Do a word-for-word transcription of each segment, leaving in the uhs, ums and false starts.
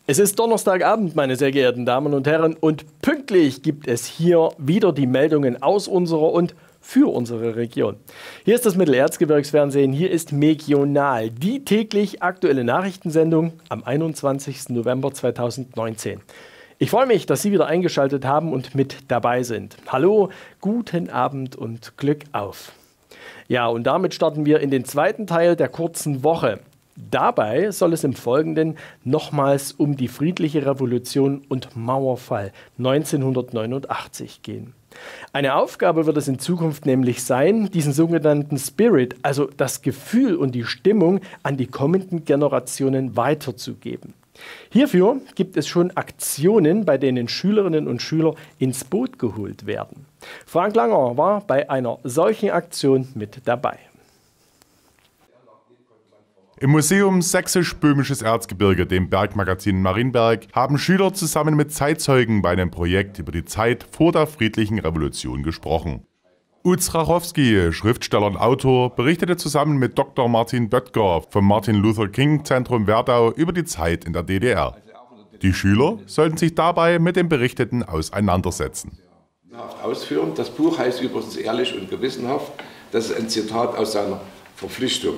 Es ist Donnerstagabend, meine sehr geehrten Damen und Herren, und pünktlich gibt es hier wieder die Meldungen aus unserer und für unsere Region. Hier ist das Mittelerzgebirgsfernsehen, hier ist Megional, die täglich aktuelle Nachrichtensendung am einundzwanzigsten November zweitausendneunzehn. Ich freue mich, dass Sie wieder eingeschaltet haben und mit dabei sind. Hallo, guten Abend und Glück auf. Ja, und damit starten wir in den zweiten Teil der kurzen Woche. Dabei soll es im Folgenden nochmals um die friedliche Revolution und Mauerfall neunzehnhundertneunundachtzig gehen. Eine Aufgabe wird es in Zukunft nämlich sein, diesen sogenannten Spirit, also das Gefühl und die Stimmung an die kommenden Generationen weiterzugeben. Hierfür gibt es schon Aktionen, bei denen Schülerinnen und Schüler ins Boot geholt werden. Frank Langer war bei einer solchen Aktion mit dabei. Im Museum Sächsisch-Böhmisches Erzgebirge, dem Bergmagazin Marienberg, haben Schüler zusammen mit Zeitzeugen bei einem Projekt über die Zeit vor der friedlichen Revolution gesprochen. Uz Rachowski, Schriftsteller und Autor, berichtete zusammen mit Doktor Martin Böttger vom Martin Luther King Zentrum Werdau über die Zeit in der D D R. Die Schüler sollten sich dabei mit dem Berichteten auseinandersetzen. Ausführen. Das Buch heißt übrigens Ehrlich und gewissenhaft. Das ist ein Zitat aus seiner Verpflichtung.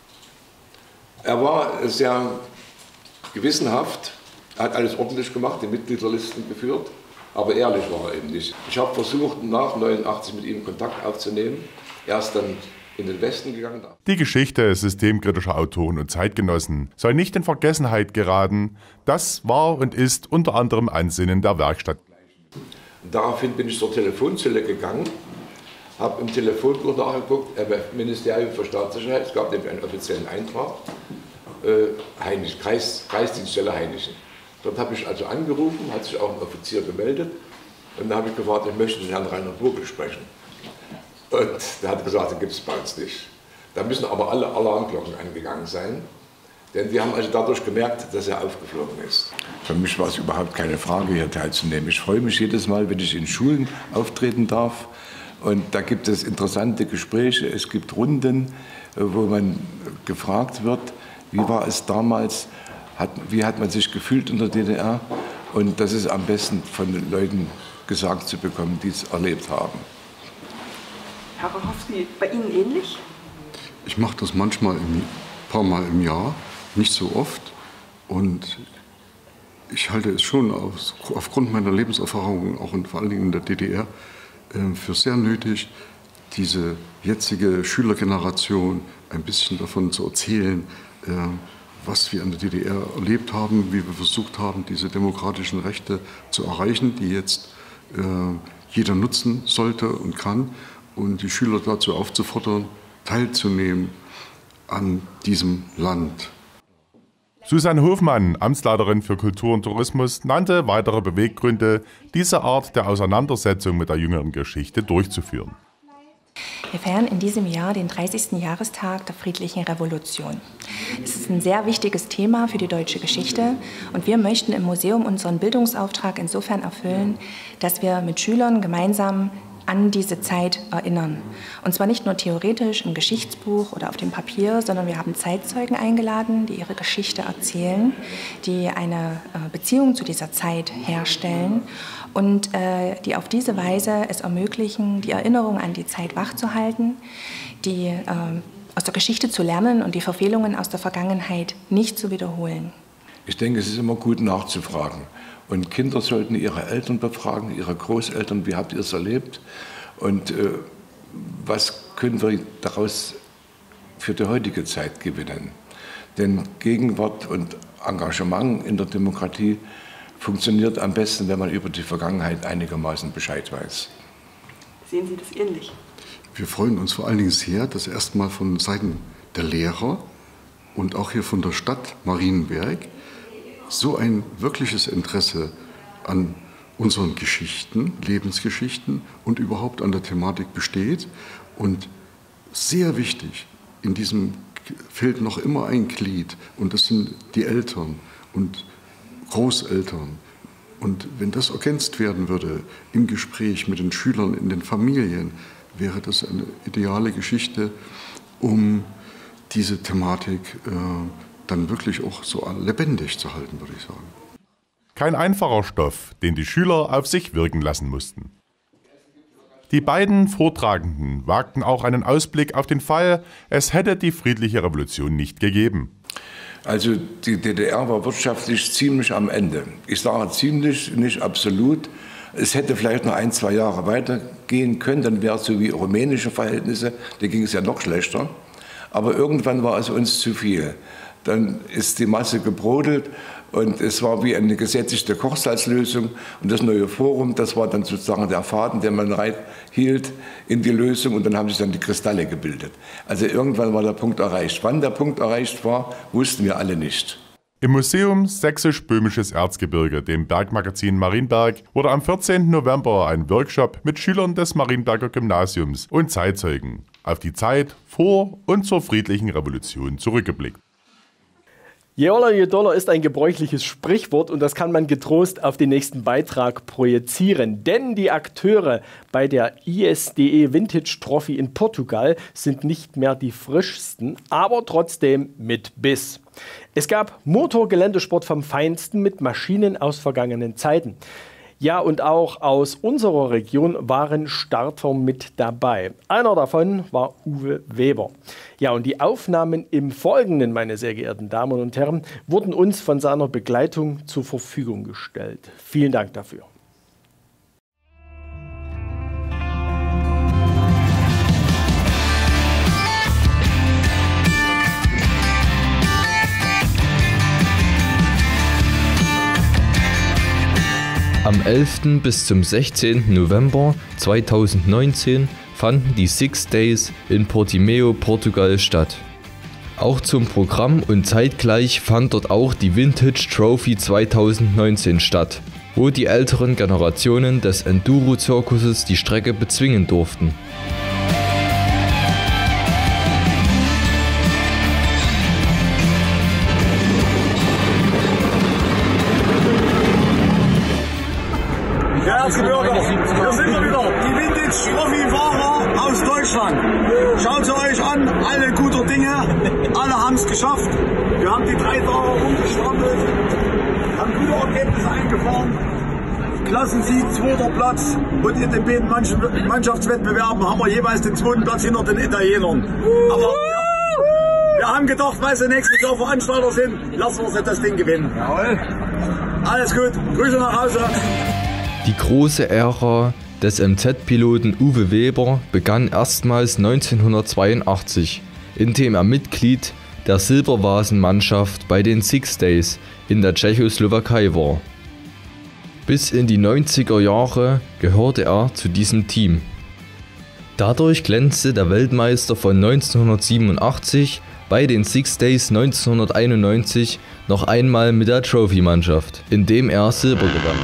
Er war sehr gewissenhaft, er hat alles ordentlich gemacht, die Mitgliederlisten geführt, aber ehrlich war er eben nicht. Ich habe versucht, nach neunundachtzig mit ihm Kontakt aufzunehmen. Er ist dann in den Westen gegangen. Die Geschichte systemkritischer Autoren und Zeitgenossen soll nicht in Vergessenheit geraten. Das war und ist unter anderem Ansinnen der Werkstatt. Daraufhin bin ich zur Telefonzelle gegangen, habe im Telefonbuch nachgeguckt, im Ministerium für Staatssicherheit, es gab nämlich einen offiziellen Eintrag, äh, Heinisch, Kreis, Kreisdienststelle Heinichen. Dort habe ich also angerufen, hat sich auch ein Offizier gemeldet und dann habe ich gefragt, ich möchte den Herrn Rainer Burgel sprechen. Und der hat gesagt, den gibt es bei uns nicht. Da müssen aber alle Alarmglocken angegangen sein, denn wir haben also dadurch gemerkt, dass er aufgeflogen ist. Für mich war es überhaupt keine Frage, hier teilzunehmen. Ich freue mich jedes Mal, wenn ich in Schulen auftreten darf. Und da gibt es interessante Gespräche, es gibt Runden, wo man gefragt wird, wie war es damals, hat, wie hat man sich gefühlt in der D D R? Und das ist am besten von den Leuten gesagt zu bekommen, die es erlebt haben. Herr Rachowski, bei Ihnen ähnlich? Ich mache das manchmal ein paar Mal im Jahr, nicht so oft. Und ich halte es schon aus, aufgrund meiner Lebenserfahrung, auch und vor allen Dingen in der D D R, für sehr nötig, diese jetzige Schülergeneration ein bisschen davon zu erzählen, was wir in der D D R erlebt haben, wie wir versucht haben, diese demokratischen Rechte zu erreichen, die jetzt jeder nutzen sollte und kann, und die Schüler dazu aufzufordern, teilzunehmen an diesem Land. Susanne Hofmann, Amtsleiterin für Kultur und Tourismus, nannte weitere Beweggründe, diese Art der Auseinandersetzung mit der jüngeren Geschichte durchzuführen. Wir feiern in diesem Jahr den dreißigsten Jahrestag der friedlichen Revolution. Es ist ein sehr wichtiges Thema für die deutsche Geschichte und wir möchten im Museum unseren Bildungsauftrag insofern erfüllen, dass wir mit Schülern gemeinsam an diese Zeit erinnern. Und zwar nicht nur theoretisch im Geschichtsbuch oder auf dem Papier, sondern wir haben Zeitzeugen eingeladen, die ihre Geschichte erzählen, die eine Beziehung zu dieser Zeit herstellen und äh, die auf diese Weise es ermöglichen, die Erinnerung an die Zeit wachzuhalten, die äh, aus der Geschichte zu lernen und die Verfehlungen aus der Vergangenheit nicht zu wiederholen. Ich denke, es ist immer gut nachzufragen. Und Kinder sollten ihre Eltern befragen, ihre Großeltern, wie habt ihr es erlebt? Und äh, was können wir daraus für die heutige Zeit gewinnen? Denn Gegenwart und Engagement in der Demokratie funktioniert am besten, wenn man über die Vergangenheit einigermaßen Bescheid weiß. Sehen Sie das ähnlich? Wir freuen uns vor allen Dingen sehr, dass erstmal von Seiten der Lehrer und auch hier von der Stadt Marienberg so ein wirkliches Interesse an unseren Geschichten, Lebensgeschichten und überhaupt an der Thematik besteht. Und sehr wichtig, in diesem fehlt noch immer ein Glied, und das sind die Eltern und Großeltern. Und wenn das ergänzt werden würde im Gespräch mit den Schülern in den Familien, wäre das eine ideale Geschichte, um diese Thematik äh, dann wirklich auch so lebendig zu halten, würde ich sagen. Kein einfacher Stoff, den die Schüler auf sich wirken lassen mussten. Die beiden Vortragenden wagten auch einen Ausblick auf den Fall, es hätte die friedliche Revolution nicht gegeben. Also die D D R war wirtschaftlich ziemlich am Ende. Ich sage ziemlich, nicht absolut. Es hätte vielleicht noch ein, zwei Jahre weitergehen können, dann wäre es so wie rumänische Verhältnisse, da ging es ja noch schlechter. Aber irgendwann war es uns zu viel. Dann ist die Masse gebrodelt und es war wie eine gesättigte Kochsalzlösung. Und das neue Forum, das war dann sozusagen der Faden, den man reinhielt in die Lösung, und dann haben sich dann die Kristalle gebildet. Also irgendwann war der Punkt erreicht. Wann der Punkt erreicht war, wussten wir alle nicht. Im Museum Sächsisch-Böhmisches Erzgebirge, dem Bergmagazin Marienberg, wurde am vierzehnten November ein Workshop mit Schülern des Marienberger Gymnasiums und Zeitzeugen auf die Zeit vor und zur friedlichen Revolution zurückgeblickt. Je oller, je doller ist ein gebräuchliches Sprichwort, und das kann man getrost auf den nächsten Beitrag projizieren. Denn die Akteure bei der I S D E Vintage Trophy in Portugal sind nicht mehr die frischsten, aber trotzdem mit Biss. Es gab Motorgeländesport vom Feinsten mit Maschinen aus vergangenen Zeiten. Ja, und auch aus unserer Region waren Starter mit dabei. Einer davon war Uwe Weber. Ja, und die Aufnahmen im Folgenden, meine sehr geehrten Damen und Herren, wurden uns von seiner Begleitung zur Verfügung gestellt. Vielen Dank dafür. Am elften bis zum sechzehnten November zweitausendneunzehn fanden die Six Days in Portimao, Portugal statt. Auch zum Programm und zeitgleich fand dort auch die Vintage Trophy zweitausendneunzehn statt, wo die älteren Generationen des Enduro-Zirkuses die Strecke bezwingen durften. Erzgebirge, hier sind wir wieder, die Vintage-Trophy-Fahrer aus Deutschland. Schaut sie euch an, alle guter Dinge, alle haben es geschafft. Wir haben die drei Tage rumgestrampelt, haben gute Ergebnisse eingefahren. Klassensieg, zweiter Platz, und in den beiden Mannschaftswettbewerben haben wir jeweils den zweiten Platz hinter den Italienern. Aber wir, wir haben gedacht, weil sie nächstes Jahr Veranstalter sind, lassen wir sie das Ding gewinnen. Jawohl. Alles gut, Grüße nach Hause. Die große Ära des M Z-Piloten Uwe Weber begann erstmals neunzehnhundertzweiundachtzig, indem er Mitglied der Silbervasen-Mannschaft bei den Six Days in der Tschechoslowakei war. Bis in die neunziger Jahre gehörte er zu diesem Team. Dadurch glänzte der Weltmeister von neunzehnhundertsiebenundachtzig bei den Six Days neunzehnhunderteinundneunzig noch einmal mit der Trophy-Mannschaft, indem er Silber gewann.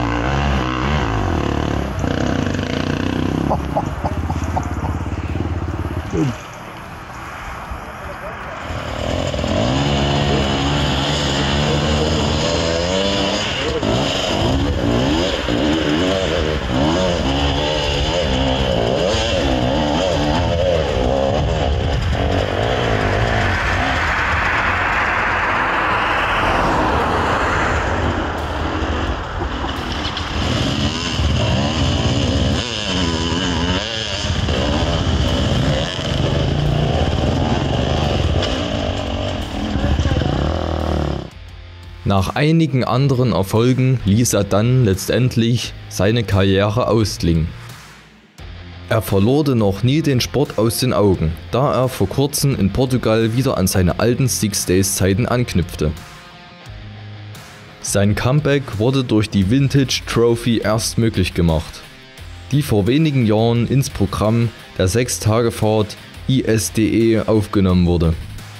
Nach einigen anderen Erfolgen ließ er dann letztendlich seine Karriere ausklingen. Er verlor dennoch nie den Sport aus den Augen, da er vor kurzem in Portugal wieder an seine alten Six Days Zeiten anknüpfte. Sein Comeback wurde durch die Vintage Trophy erst möglich gemacht, die vor wenigen Jahren ins Programm der Sechstagefahrt I S D E aufgenommen wurde.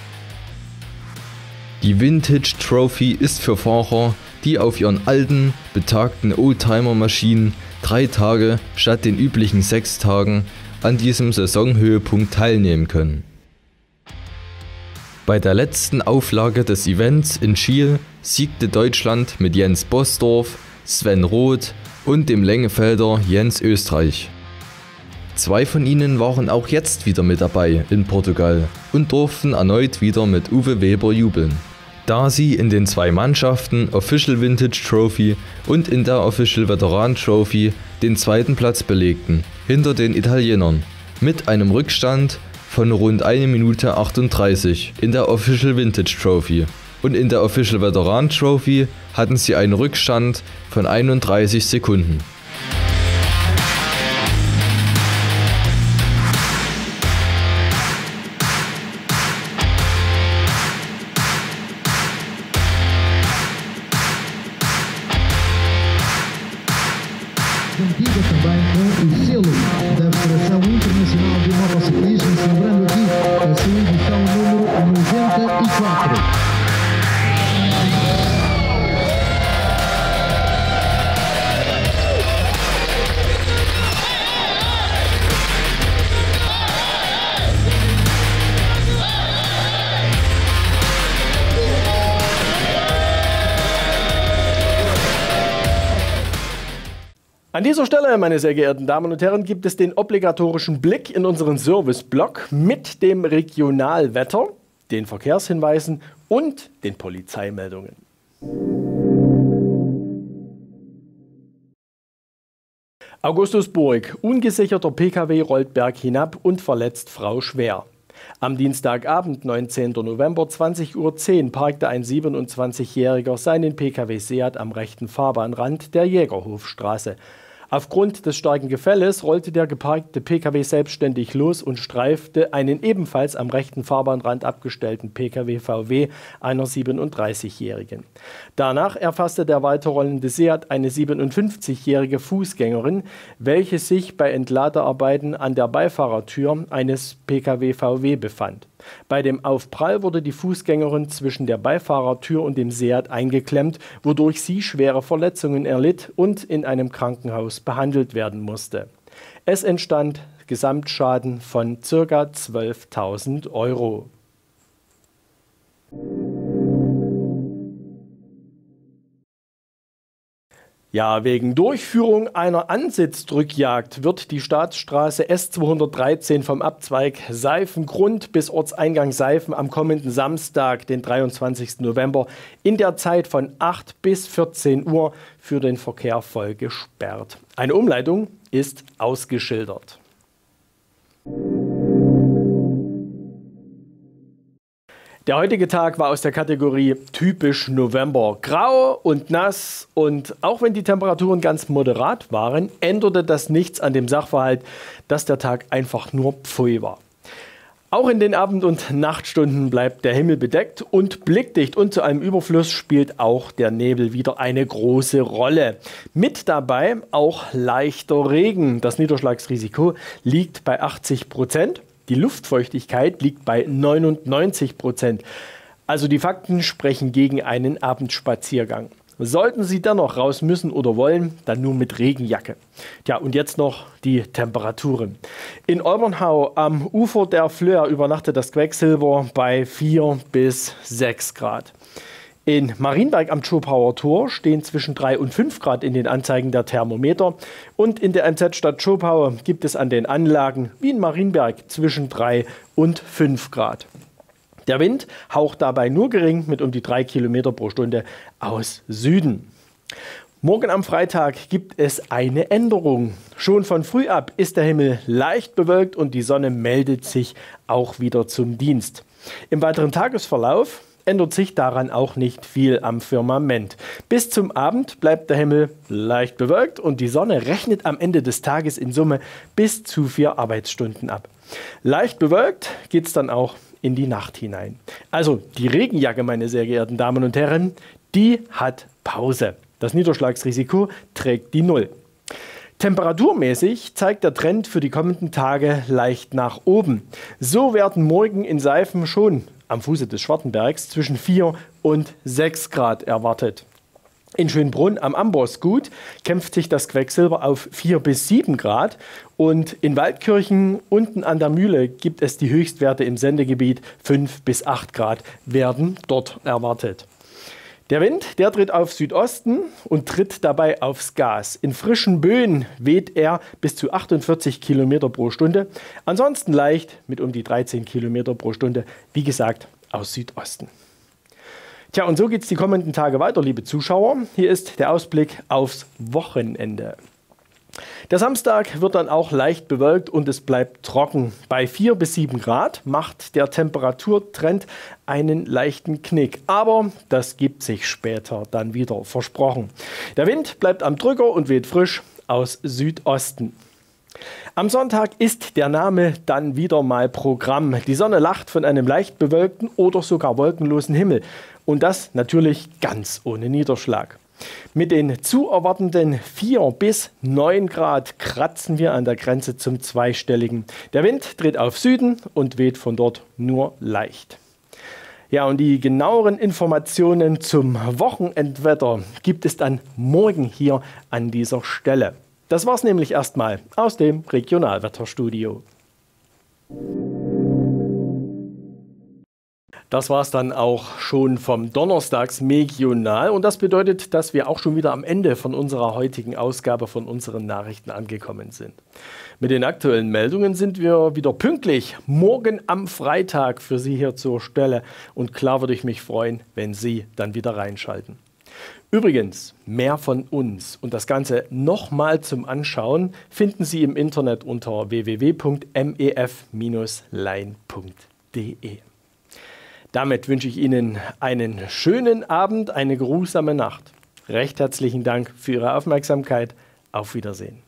Die Vintage Trophy ist für Fahrer, die auf ihren alten, betagten Oldtimer-Maschinen drei Tage statt den üblichen sechs Tagen an diesem Saisonhöhepunkt teilnehmen können. Bei der letzten Auflage des Events in Schiel siegte Deutschland mit Jens Bosdorf, Sven Roth und dem Längefelder Jens Österreich. Zwei von ihnen waren auch jetzt wieder mit dabei in Portugal und durften erneut wieder mit Uwe Weber jubeln. da sie in den zwei Mannschaften Official Vintage Trophy und in der Official Veteran Trophy den zweiten Platz belegten, hinter den Italienern, mit einem Rückstand von rund eine Minute achtunddreißig in der Official Vintage Trophy. Und in der Official Veteran Trophy hatten sie einen Rückstand von einunddreißig Sekunden. Antiga também com o selo da Federação Internacional de Motociclismo, celebrando aqui a sua edição número noventa e quatro. An dieser Stelle, meine sehr geehrten Damen und Herren, gibt es den obligatorischen Blick in unseren Serviceblock mit dem Regionalwetter, den Verkehrshinweisen und den Polizeimeldungen. Augustusburg. Ungesicherter Pkw rollt Berg hinab und verletzt Frau schwer. Am Dienstagabend, neunzehnten November, zwanzig Uhr zehn, parkte ein siebenundzwanzigjähriger seinen Pkw Seat am rechten Fahrbahnrand der Jägerhofstraße. Aufgrund des starken Gefälles rollte der geparkte Pkw selbstständig los und streifte einen ebenfalls am rechten Fahrbahnrand abgestellten Pkw V W einer siebenunddreißigjährigen. Danach erfasste der weiterrollende Seat eine siebenundfünfzigjährige Fußgängerin, welche sich bei Entladearbeiten an der Beifahrertür eines Pkw V W befand. Bei dem Aufprall wurde die Fußgängerin zwischen der Beifahrertür und dem Seat eingeklemmt, wodurch sie schwere Verletzungen erlitt und in einem Krankenhaus behandelt werden musste. Es entstand Gesamtschaden von ca. zwölftausend Euro. Ja, wegen Durchführung einer Ansitzdrückjagd wird die Staatsstraße S zweihundertdreizehn vom Abzweig Seifen-Grund bis Ortseingang Seifen am kommenden Samstag, den dreiundzwanzigsten November, in der Zeit von acht bis vierzehn Uhr für den Verkehr voll gesperrt. Eine Umleitung ist ausgeschildert. Der heutige Tag war aus der Kategorie typisch November. Grau und nass, und auch wenn die Temperaturen ganz moderat waren, änderte das nichts an dem Sachverhalt, dass der Tag einfach nur Pfui war. Auch in den Abend- und Nachtstunden bleibt der Himmel bedeckt und blickdicht, und zu einem Überfluss spielt auch der Nebel wieder eine große Rolle. Mit dabei auch leichter Regen. Das Niederschlagsrisiko liegt bei achtzig Prozent. Die Luftfeuchtigkeit liegt bei neunundneunzig Prozent. Also die Fakten sprechen gegen einen Abendspaziergang. Sollten Sie dennoch raus müssen oder wollen, dann nur mit Regenjacke. Tja, und jetzt noch die Temperaturen. In Olbernhau am Ufer der Flöhr übernachtet das Quecksilber bei vier bis sechs Grad. In Marienberg am Schopauer Tor stehen zwischen drei und fünf Grad in den Anzeigen der Thermometer. Und in der M Z-Stadt Schopau gibt es an den Anlagen wie in Marienberg zwischen drei und fünf Grad. Der Wind haucht dabei nur gering mit um die drei Kilometer pro Stunde aus Süden. Morgen am Freitag gibt es eine Änderung. Schon von früh ab ist der Himmel leicht bewölkt und die Sonne meldet sich auch wieder zum Dienst. Im weiteren Tagesverlauf ändert sich daran auch nicht viel am Firmament. Bis zum Abend bleibt der Himmel leicht bewölkt und die Sonne rechnet am Ende des Tages in Summe bis zu vier Arbeitsstunden ab. Leicht bewölkt geht es dann auch in die Nacht hinein. Also die Regenjacke, meine sehr geehrten Damen und Herren, die hat Pause. Das Niederschlagsrisiko trägt die Null. Temperaturmäßig zeigt der Trend für die kommenden Tage leicht nach oben. So werden morgen in Seifen schon am Fuße des Schwartenbergs zwischen vier und sechs Grad erwartet. In Schönbrunn am Ambossgut kämpft sich das Quecksilber auf vier bis sieben Grad, und in Waldkirchen unten an der Mühle gibt es die Höchstwerte im Sendegebiet. fünf bis acht Grad werden dort erwartet. Der Wind, der tritt auf Südosten und tritt dabei aufs Gas. In frischen Böen weht er bis zu achtundvierzig Kilometer pro Stunde. Ansonsten leicht mit um die dreizehn Kilometer pro Stunde, wie gesagt, aus Südosten. Tja, und so geht es die kommenden Tage weiter, liebe Zuschauer. Hier ist der Ausblick aufs Wochenende. Der Samstag wird dann auch leicht bewölkt und es bleibt trocken. Bei vier bis sieben Grad macht der Temperaturtrend einen leichten Knick. Aber das gibt sich später dann wieder, versprochen. Der Wind bleibt am Drücker und weht frisch aus Südosten. Am Sonntag ist der Name dann wieder mal Programm. Die Sonne lacht von einem leicht bewölkten oder sogar wolkenlosen Himmel. Und das natürlich ganz ohne Niederschlag. Mit den zu erwartenden vier bis neun Grad kratzen wir an der Grenze zum Zweistelligen. Der Wind dreht auf Süden und weht von dort nur leicht. Ja, und die genaueren Informationen zum Wochenendwetter gibt es dann morgen hier an dieser Stelle. Das war's nämlich erstmal aus dem Regionalwetterstudio. Das war es dann auch schon vom Donnerstagsmegional und das bedeutet, dass wir auch schon wieder am Ende von unserer heutigen Ausgabe von unseren Nachrichten angekommen sind. Mit den aktuellen Meldungen sind wir wieder pünktlich morgen am Freitag für Sie hier zur Stelle und klar würde ich mich freuen, wenn Sie dann wieder reinschalten. Übrigens, mehr von uns und das Ganze nochmal zum Anschauen finden Sie im Internet unter w w w punkt m e f Bindestrich lein punkt d e. Damit wünsche ich Ihnen einen schönen Abend, eine geruhsame Nacht. Recht herzlichen Dank für Ihre Aufmerksamkeit. Auf Wiedersehen.